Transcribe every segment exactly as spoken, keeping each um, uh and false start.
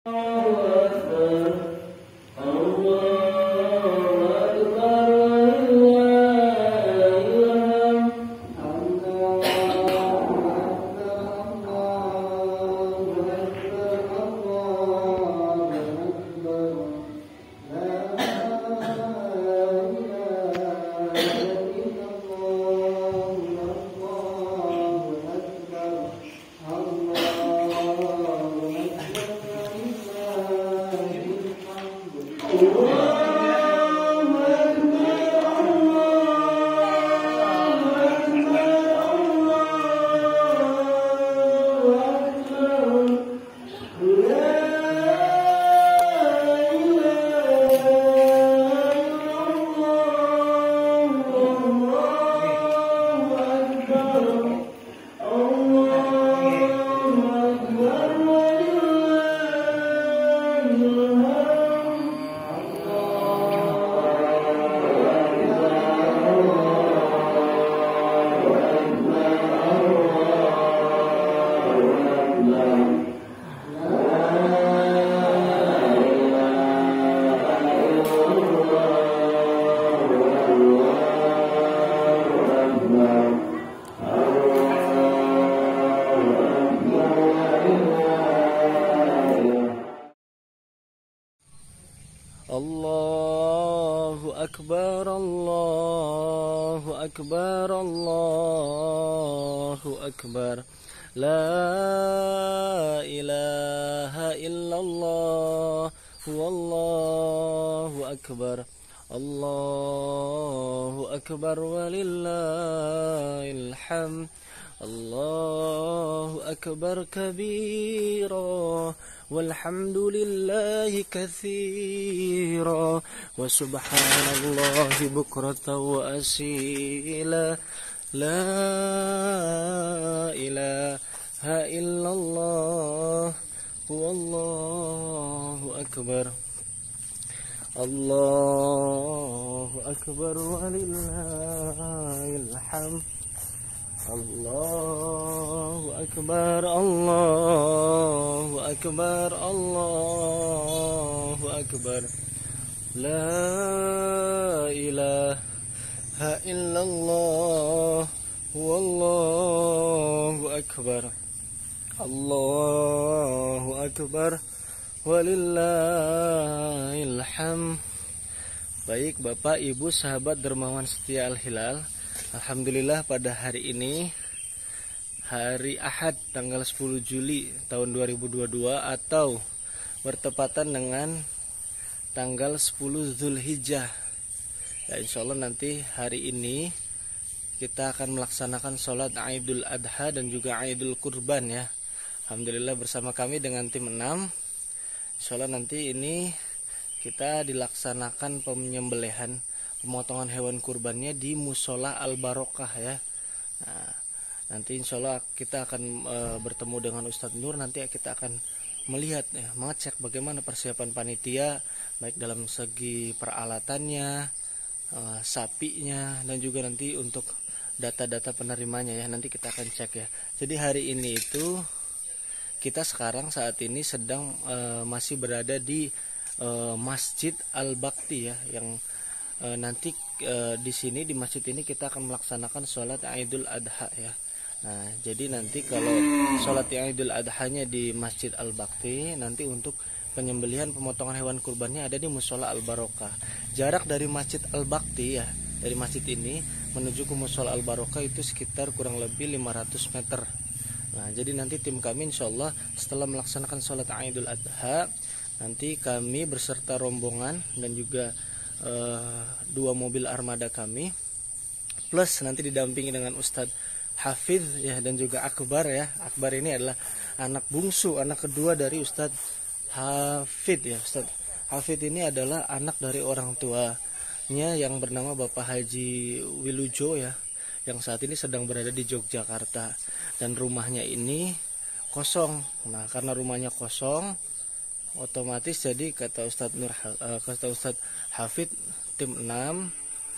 Allahu Akbar, Allahu Akbar, Allahu Akbar. La ilaha illallah, wallahu akbar. Allahu Akbar walillahil hamd. Allahu Akbar kabira, walhamdulillahi katsira, wa subhanallahi bukratan wa asila. La ilaha illallah, wallahu akbar. Allahu Akbar walillahil hamd. Allahu Akbar, Allahu Akbar, Allahu Akbar. La ilaha illallah, wallahu akbar. Allahu Akbar walillahil hamd. Baik Bapak, Ibu, sahabat dermawan setia Al-Hilal, alhamdulillah pada hari ini, hari Ahad tanggal sepuluh Juli tahun dua ribu dua puluh dua atau bertepatan dengan tanggal sepuluh Zulhijjah. Ya, insya Allah nanti hari ini kita akan melaksanakan sholat Idul Adha dan juga Idul Kurban ya. Alhamdulillah bersama kami dengan tim enam. Insya Allah nanti ini kita dilaksanakan penyembelihan, pemotongan hewan kurbannya di Musola Al Barokah ya. Nah, nanti insya Allah kita akan e, bertemu dengan Ustadz Nur. Nanti kita akan melihat ya, mengecek bagaimana persiapan panitia, baik dalam segi peralatannya, e, sapinya, dan juga nanti untuk data-data penerimanya ya. Nanti kita akan cek ya. Jadi hari ini itu kita sekarang saat ini sedang e, masih berada di e, Masjid Al-Bakti ya, yang e, nanti e, di sini di masjid ini kita akan melaksanakan sholat Idul Adha ya. Nah, jadi nanti kalau sholat Idul Adhanya di Masjid Al-Bakti, nanti untuk penyembelihan pemotongan hewan kurbannya ada di Musola Al Barokah. Jarak dari Masjid Al-Bakti ya, dari masjid ini menuju ke Musola Al Barokah itu sekitar kurang lebih lima ratus meter. Nah, jadi nanti tim kami insya Allah setelah melaksanakan sholat Idul Adha, nanti kami beserta rombongan dan juga uh, dua mobil armada kami, plus nanti didampingi dengan Ustadz Hafidh ya, dan juga Akbar ya. Akbar ini adalah anak bungsu, anak kedua dari Ustadz Hafidh ya. Ustadz Hafidh ini adalah anak dari orang tuanya yang bernama Bapak Haji Wilujo ya, yang saat ini sedang berada di Yogyakarta, dan rumahnya ini kosong. Nah, karena rumahnya kosong, otomatis jadi kata Ustadz Nur, kata Ustadz Hafidh, tim enam,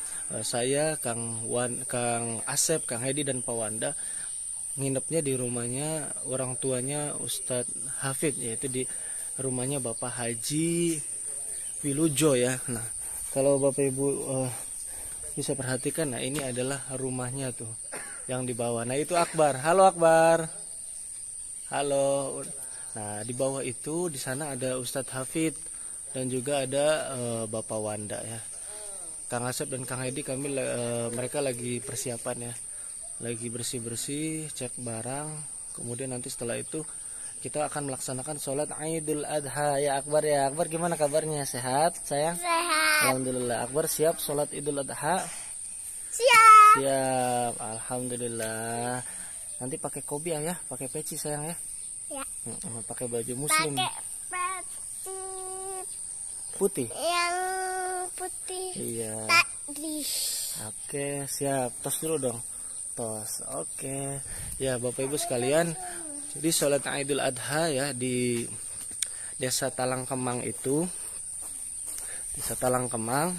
saya, Kang Wan, Kang Asep, Kang Hedi dan Pak Wanda nginepnya di rumahnya orang tuanya Ustadz Hafidh, yaitu di rumahnya Bapak Haji Wilujo ya. Nah, kalau Bapak Ibu uh, bisa perhatikan, nah ini adalah rumahnya tuh yang di bawah. Nah itu Akbar. Halo Akbar. Halo. Nah di bawah itu di sana ada Ustadz Hafid dan juga ada uh, Bapak Wanda ya. Kang Asep dan Kang Edi kami uh, mereka lagi persiapan ya, lagi bersih bersih, cek barang. Kemudian nanti setelah itu kita akan melaksanakan sholat Idul Adha ya Akbar ya. Akbar gimana kabarnya? Sehat sayang? Sehat. Alhamdulillah. Akbar siap sholat Idul Adha? Siap. Siap. Alhamdulillah. Nanti pakai kopiah ya, pakai peci sayang ya. Ya. Hmm, pakai baju muslim. Pakai peci Putih. yang putih. Iya. Tadi. Oke siap. Tos dulu dong. Tos. Oke. Ya Bapak Ibu sekalian. Jadi sholat Idul Adha ya di Desa Talang Kemang itu, Desa Talang Kemang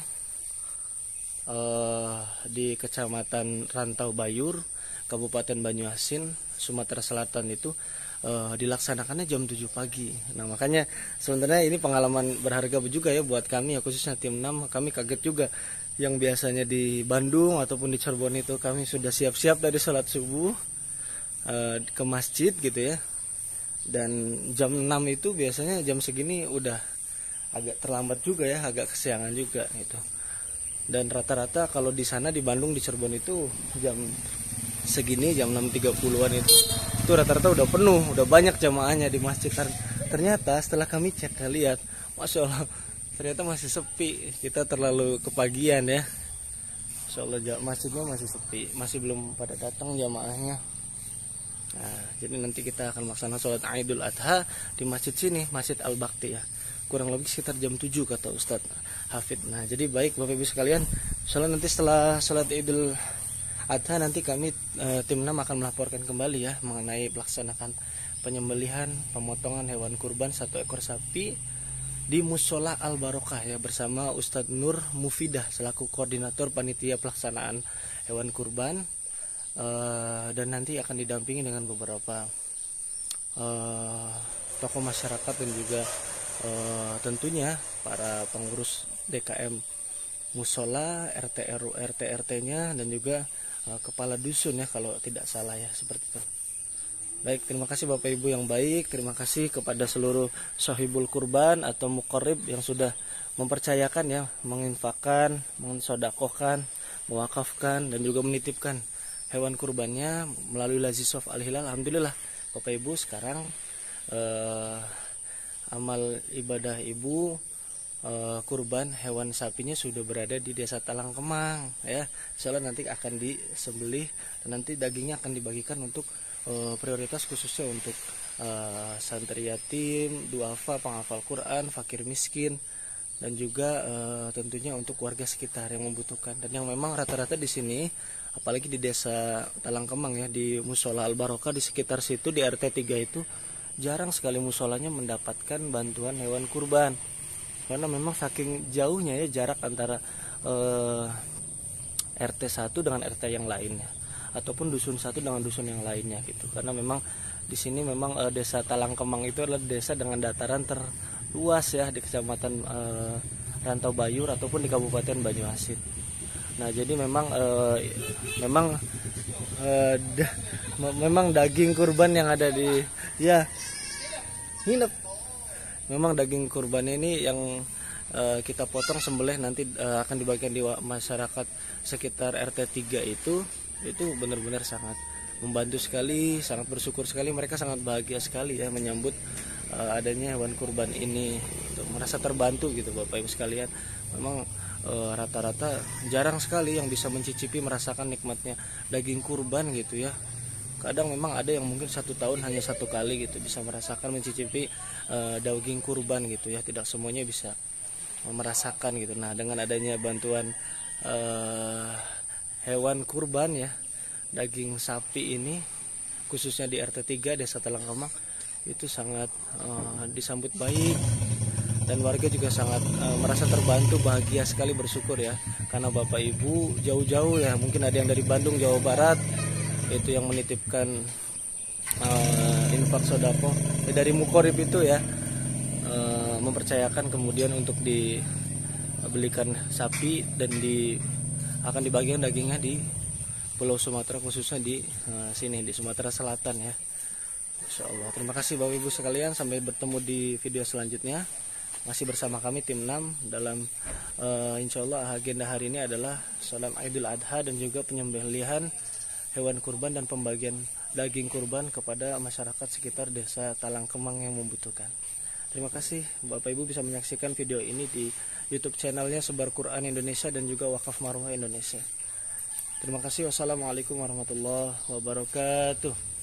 eh, di Kecamatan Rantau Bayur, Kabupaten Banyuasin, Sumatera Selatan itu eh, dilaksanakannya jam tujuh pagi. Nah makanya sebenarnya ini pengalaman berharga juga ya buat kami ya, khususnya tim enam. Kami kaget juga, yang biasanya di Bandung ataupun di Cirebon itu kami sudah siap-siap dari sholat subuh ke masjid gitu ya, dan jam enam itu biasanya jam segini udah agak terlambat juga ya, agak kesiangan juga gitu. Dan rata-rata kalau di sana di Bandung, di Cirebon itu jam segini jam enam tiga puluhan itu itu rata-rata udah penuh, udah banyak jamaahnya di masjid. Ternyata setelah kami cek lihat, Masya Allah ternyata masih sepi, kita terlalu kepagian ya. Masya Allah masjidnya masih sepi, masih belum pada datang jamaahnya. Nah, jadi nanti kita akan melaksanakan sholat Idul Adha di masjid sini, Masjid Al-Bakti ya. Kurang lebih sekitar jam tujuh kata Ustadz Hafid. Nah, jadi baik Bapak Ibu sekalian, soalnya nanti setelah sholat Idul Adha nanti kami e, tim enam akan melaporkan kembali ya mengenai pelaksanaan penyembelihan, pemotongan hewan kurban satu ekor sapi di Musola Al Barokah ya, bersama Ustadz Nur Mufidah selaku koordinator panitia pelaksanaan hewan kurban. Uh, dan nanti akan didampingi dengan beberapa uh, tokoh masyarakat dan juga uh, tentunya para pengurus D K M Musola, R T R W, R T R T-nya dan juga uh, kepala dusun ya kalau tidak salah ya, seperti itu. Baik, terima kasih Bapak Ibu yang baik, terima kasih kepada seluruh sohibul kurban atau muqarrib yang sudah mempercayakan ya, menginfakkan, mensodakohkan, mewakafkan dan juga menitipkan hewan kurbannya melalui Lazisof Al-Hilal. Alhamdulillah Bapak Ibu sekarang eh, amal ibadah Ibu eh, kurban hewan sapinya sudah berada di Desa Talang Kemang ya. Insyaallah nanti akan disembelih dan nanti dagingnya akan dibagikan untuk eh, prioritas khususnya untuk eh, santri yatim, duafa, penghafal Quran, fakir miskin dan juga eh, tentunya untuk warga sekitar yang membutuhkan. Dan yang memang rata-rata di sini apalagi di Desa Talang Kemang ya, di Musola Al Barokah di sekitar situ di R T tiga itu jarang sekali musolanya mendapatkan bantuan hewan kurban, karena memang saking jauhnya ya jarak antara eh, R T satu dengan R T yang lainnya ataupun dusun satu dengan dusun yang lainnya gitu. Karena memang di sini memang eh, Desa Talang Kemang itu adalah desa dengan dataran terluas ya di Kecamatan eh, Rantau Bayur ataupun di Kabupaten Banyuasin. Nah jadi memang eh, memang eh, da, memang daging kurban yang ada di ya nginep, memang daging kurban ini yang eh, kita potong sembelih nanti eh, akan dibagikan di masyarakat sekitar R T tiga itu itu benar-benar sangat membantu sekali, sangat bersyukur sekali, mereka sangat bahagia sekali ya menyambut uh, adanya hewan kurban ini, gitu. Merasa terbantu gitu Bapak Ibu sekalian. Memang uh, rata-rata jarang sekali yang bisa mencicipi merasakan nikmatnya daging kurban gitu ya. Kadang memang ada yang mungkin satu tahun hanya satu kali gitu bisa merasakan mencicipi uh, daging kurban gitu ya. Tidak semuanya bisa merasakan gitu. Nah dengan adanya bantuan uh, hewan kurban ya, daging sapi ini khususnya di R T tiga Desa Talang Kemang itu sangat uh, disambut baik dan warga juga sangat uh, merasa terbantu, bahagia sekali, bersyukur ya karena Bapak Ibu jauh-jauh ya, mungkin ada yang dari Bandung, Jawa Barat itu yang menitipkan uh, infak sodako ya, dari mukorib itu ya, mempercayakan kemudian untuk dibelikan sapi dan di akan dibagikan dagingnya di Pulau Sumatera, khususnya di uh, sini di Sumatera Selatan ya. Insya Allah. Terima kasih Bapak Ibu sekalian, sampai bertemu di video selanjutnya. Masih bersama kami tim enam dalam uh, insya Allah agenda hari ini adalah salat Idul Adha dan juga penyembelihan hewan kurban dan pembagian daging kurban kepada masyarakat sekitar desa Talang Kemang yang membutuhkan. Terima kasih. Bapak Ibu bisa menyaksikan video ini di YouTube channelnya Sebar Quran Indonesia dan juga Wakaf Marwah Indonesia. Terima kasih. Wassalamualaikum warahmatullahi wabarakatuh.